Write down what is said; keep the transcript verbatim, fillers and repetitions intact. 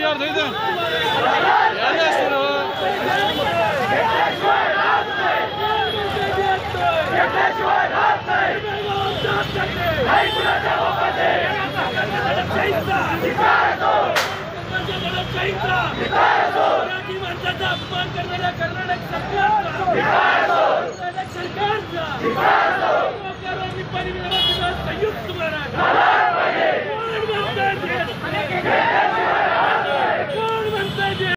सरकार दे दे याने सुरू कर्नाटक सरकारचा संयुक्त मराठा